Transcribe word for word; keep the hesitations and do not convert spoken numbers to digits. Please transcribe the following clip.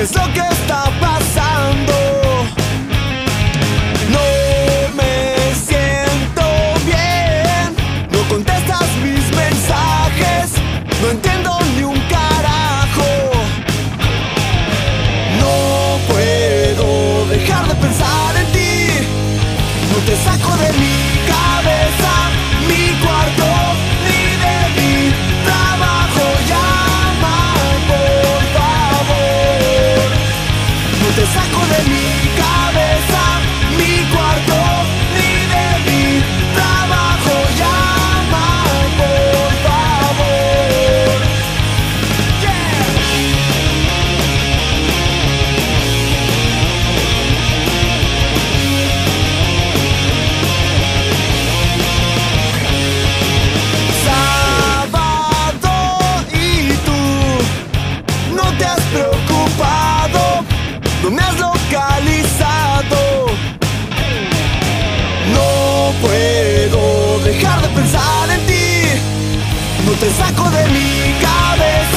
es lo que está pasando. No me siento bien. No contestas mis mensajes. No entiendo ni un carajo. No puedo dejar de pensar en ti. No te saco de mi cabeza, mi cuarto, ni de mi trabajo. Llama por favor. No te saco de mi cabeza, mi cuarto, ni de mi trabajo. Llama por favor. Yeah. Sábado y tú no te has preocupado, no me has localizado. No puedo dejar de pensar en ti. No te saco de mi cabeza.